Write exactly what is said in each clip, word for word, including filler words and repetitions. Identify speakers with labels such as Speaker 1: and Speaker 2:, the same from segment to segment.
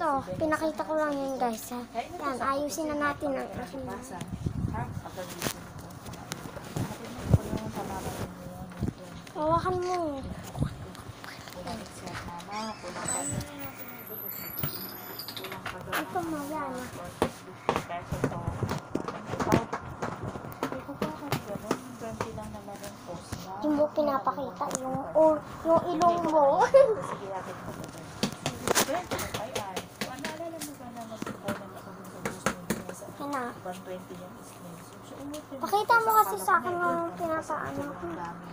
Speaker 1: ito, pinakita ko lang yun guys ha. Yan, ayusin na natin ang aking hawakan mo. Ito mo, yan. Yung mo pinapakita, yung, or, yung ilong mo. Yan. Pakita mo kasi sa akin yung pinapaano ko.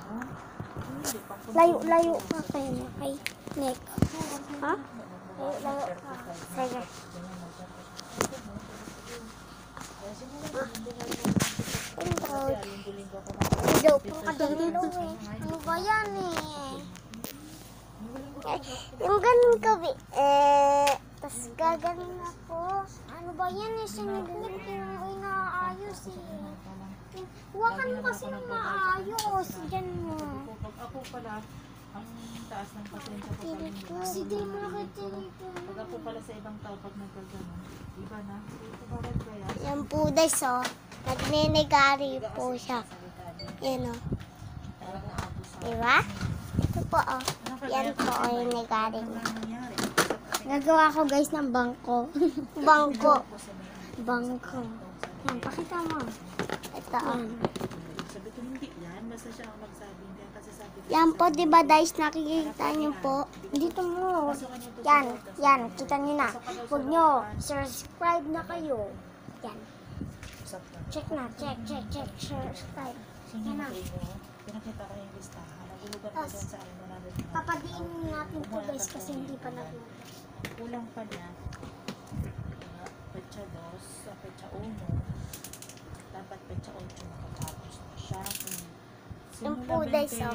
Speaker 1: Layo-layo ka kayo. Ay, neck. Ha? Layo-layo ka. Sige. Video po ka dito eh. Ano ba yan eh? Yung ganun ka bi. Eh, tas gaganin ako. Ano ba yan eh? Siniglit yung inaayos eh. Huwakan mo kasi ng maayos. Diyan mo.
Speaker 2: Ako pala, ang taas ng pasensya ko pala.
Speaker 1: Kasi di mo nakita dito.
Speaker 2: Pag ako pala sa ibang tao pag nagkagano, iba na. Bakit kaya?
Speaker 1: Yan po guys oh. Nagninegari po siya. Yan oh. Diba? Ito po oh. Yan po oh yung negari niya. Nagawa ko guys ng bangko. Bangko. Bangko. Yan, pakita mo. Ito oh.
Speaker 2: Sabi ko hindi yan, basta siya ang magsabi. Kasi sabi ko,
Speaker 1: yan po, di ba guys, nakikita niyo po. Dito mo. Yan, yan, kita niyo na. Huwag niyo, subscribe na kayo. Yan. Check na, check, check, check, subscribe. Yan na.
Speaker 2: pinakita ko yung listahan. Nagulugan ko dyan sa akin.
Speaker 1: Papadiin natin po guys kasi hindi pa natin.
Speaker 2: Kulang pa niya. Pecha dos, sa pecha uno. Dapat pecha ocho makatapos na siya.
Speaker 1: Yung po guys, oh.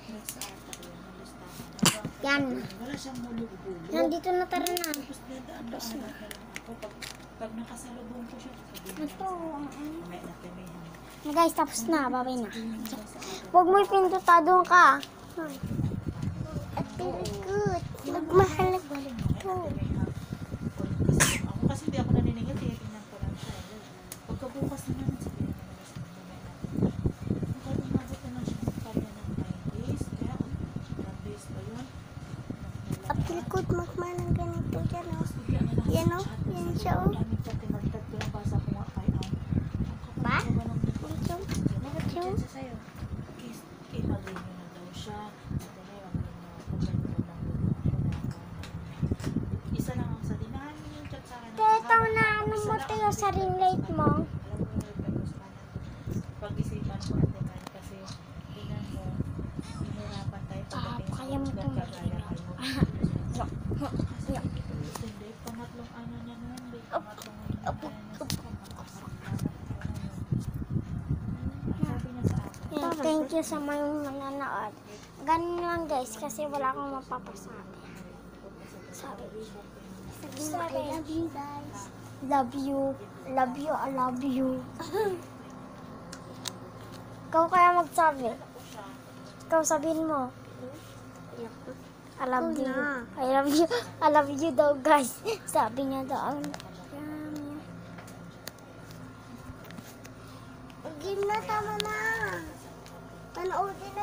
Speaker 1: Yan.
Speaker 2: Wala siyang mulog-bulog.
Speaker 1: Nandito na tara na.
Speaker 2: Tapos dadaan-daan na ako. Pag, pag nakasalubong ko siya, sabihin
Speaker 1: Ito.
Speaker 2: may natimihan.
Speaker 1: Guys, tapos na. Babay na. Huwag mo ipintutadong ka. At good. Magmahal ko.
Speaker 2: Ako kasi hindi ako naniningil, tinitingnan ko lang siya. Pagkabukas naman, sabihin naman na sa mga natin. Pagkabumabot naman siya ng kanya ng nine days. Kaya, nine days pa yun.
Speaker 1: At likod magmahal ng ganito dyan, oh. Yan, oh. Yan siya, oh. Ba? Ito. Ito.
Speaker 2: Isa lang ang sa dinahan yung chat sa akin.
Speaker 1: Teta, na ano mo tayo sa ring light mo?
Speaker 2: Pag-isipan ko ang dinahan kasi tingnan mo, hinirapan tayo
Speaker 1: Ah,
Speaker 2: pagdating
Speaker 1: kaya mo itong
Speaker 2: kagaya kayo. Hindi, pangatlong ano niya nun, hindi, pangatlong ano niya. Sabi niya sa akin.
Speaker 1: Yan, thank you sa mga mananood. Ganun lang guys, kasi wala akong mapapasabi. Sabi. Sabi, I love you guys. Love you. Love you, I love you. Ikaw kaya magsabi. Ikaw sabihin mo. I love you. I love you. I love you daw guys. Sabi niya daw. Game na, tama na. Panoodin na.